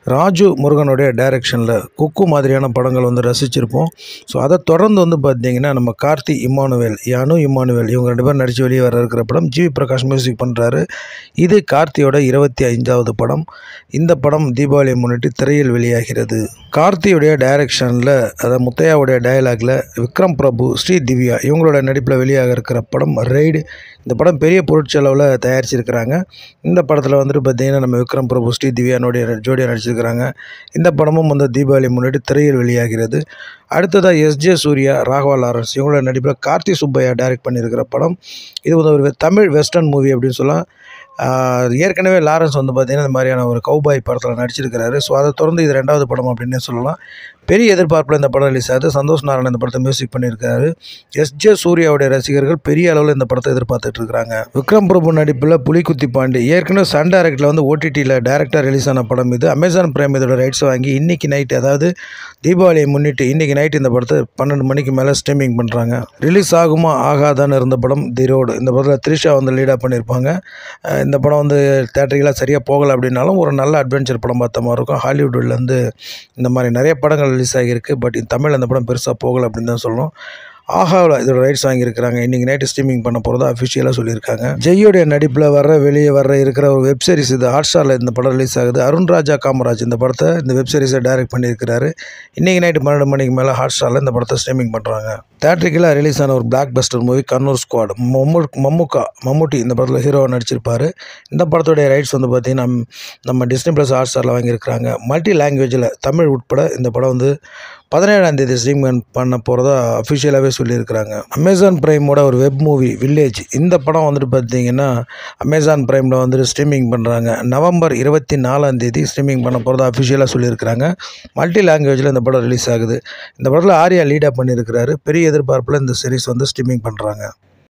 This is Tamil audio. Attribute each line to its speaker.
Speaker 1: ராஜு முருகனுடைய டைரக்ஷனில் குக்கு மாதிரியான படங்கள் வந்து ரசிச்சிருப்போம். ஸோ அதை தொடர்ந்து வந்து பார்த்திங்கன்னா நம்ம கார்த்தி இம்மானுவேல், அனு இம்மானுவேல் இவங்க 2 பேரும் நடித்து வெளியே வர இருக்கிற படம் ஜிவி பிரகாஷ் மியூசிக் பண்ணுறாரு. இது கார்த்தியோட 25வது படம். இந்த படம் தீபாவளியை முன்னிட்டு திரையில் வெளியாகிறது. கார்த்தியுடைய டைரக்ஷனில், அதாவது முத்தையாவுடைய டயலாகில் விக்ரம் பிரபு, ஸ்ரீ திவ்யா இவங்களோட நடிப்பில் வெளியாக இருக்கிற படம் ரெய்டு. இந்த படம் பெரிய பொருட்செலவில் தயாரிச்சிருக்கிறாங்க. இந்த படத்தில் வந்துட்டு பார்த்திங்கன்னா நம்ம விக்ரம் பிரபு, ஸ்ரீ திவ்யானுடைய ஜோடியாக நடிச்சிருக்கிறாங்க. இந்த படமும் வந்து தீபாவளி முன்னிட்டு திரையில் வெளியாகிறது. அடுத்ததாக எஸ்ஜே சூர்யா, ராகவா லாரன்ஸ் இவங்களோட நடிப்பில் கார்த்தி சுப்பையா டைரக்ட் பண்ணியிருக்கிற படம். இது வந்து ஒரு தமிழ் வெஸ்டர்ன் மூவி அப்படின்னு சொல்லலாம். ஏற்கனவே லாரன்ஸ் வந்து பார்த்திங்கன்னா இந்த மாதிரியான ஒரு கௌபாய் படத்தில் நடிச்சிருக்கிறாரு. ஸோ அதை தொடர்ந்து இது 2வது படம் அப்படின்னே சொல்லலாம். பெரிய எதிர்பார்ப்பில் இந்த படம் ரிலீஸ் ஆகுது. சந்தோஷ் நாராயணன் இந்த படத்தை மியூசிக் பண்ணியிருக்காரு. எஸ்ஜே சூர்யாவுடைய ரசிகர்கள் பெரிய அளவில் இந்த படத்தை எதிர்பார்த்துட்டு இருக்கிறாங்க. விக்ரம் பிரபு நடிப்பில் புலிக்குத்தி பாண்டி ஏற்கனவே சன் டைரக்டில் வந்து ஓடிடியில் டைரக்டாக ரிலீஸ் ஆன படம் இது. அமேசான் பிரைம் இதோட ரைட்ஸ் வாங்கி இன்றைக்கி நைட், அதாவது தீபாவளியை முன்னிட்டு இன்றைக்கி நைட் இந்த படத்தை 12 மணிக்கு மேலே ஸ்ட்ரீமிங் பண்ணுறாங்க. ரிலீஸ் ஆகுமா ஆகாதான்னு இருந்த படம் தி ரோடு. இந்த படத்தில் த்ரிஷா வந்து லீடாக பண்ணியிருப்பாங்க. இந்த படம் வந்து தேட்டரிக்கெலாம் சரியாக போகலை அப்படின்னாலும் ஒரு நல்ல அட்வென்ச்சர் படம் பார்த்த மாதிரி இருக்கும். ஹாலிவுட்லேருந்து இந்த மாதிரி நிறைய படங்கள் ரிலீஸ் ஆகியிருக்கு. பட் தமிழ் அந்த படம் பெருசாக போகலை அப்படின்னு தான் சொல்லணும். ஆஹாவில் இதோட ரைட்ஸ் வாங்கியிருக்கிறாங்க. இன்றைக்கி நைட்டு ஸ்ட்ரீமிங் பண்ண போகிறதா அஃபிஷியலாக சொல்லியிருக்காங்க. ஜெய்யோடைய நடிப்பில் வெளியே இருக்கிற ஒரு வெப் சீரிஸ் இது. ஹாட்ஸ்டாரில் இந்த படம் ரிலீஸ் ஆகுது. அருண் ராஜா காமராஜ் இந்த படத்தை, இந்த வெப் சீரிஸை டைரக்ட் பண்ணியிருக்கிறாரு. இன்றைக்கி நைட்டு 12 மணிக்கு மேலே ஹாட்ஸ்டாரில் இந்த படத்தை ஸ்ட்ரீமிங் பண்ணுறாங்க. தேட்டரிக்கெல்லாம் ரிலீஸ் ஆன ஒரு blockbuster movie Kannur squad. Mammootty இந்த படத்தில் ஹீரோவாக நடிச்சிருப்பார். இந்த படத்துடைய ரைட்ஸ் வந்து பார்த்திங்கன்னா நம்ம டிஸ்னி ப்ளஸ் ஹாட்ஸ்டாரில் வாங்கியிருக்கிறாங்க. மல்டி லாங்குவேஜில் தமிழ் உட்பட இந்த படம் வந்து 17ஆம் தேதி ஸ்ட்ரீம் பண்ண போகிறதா அஃபிஷியலாகவே சொல்லியிருக்கிறாங்க. அமேசான் பிரைமோட ஒரு வெப் மூவி வில்லேஜ். இந்த படம் வந்துட்டு பார்த்திங்கன்னா அமேசான் பிரைமில் வந்துட்டு ஸ்ட்ரீமிங் பண்ணுறாங்க. நவம்பர் 24ஆம் தேதி ஸ்ட்ரீமிங் பண்ண போகிறதா அஃபிஷியலாக சொல்லியிருக்கிறாங்க. மல்டி லாங்குவேஜில் இந்த படம் ரிலீஸ் ஆகுது. இந்த படத்தில் ஆர்யா லீடாக பண்ணியிருக்கிறாரு. பெரிய எதிர்பார்ப்பில் இந்த சீரிஸ் வந்து ஸ்ட்ரீமிங் பண்ணுறாங்க.